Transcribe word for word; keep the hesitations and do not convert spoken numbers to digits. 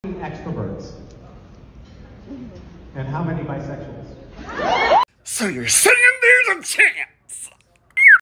Extroverts? And how many bisexuals? So you're saying there's a chance?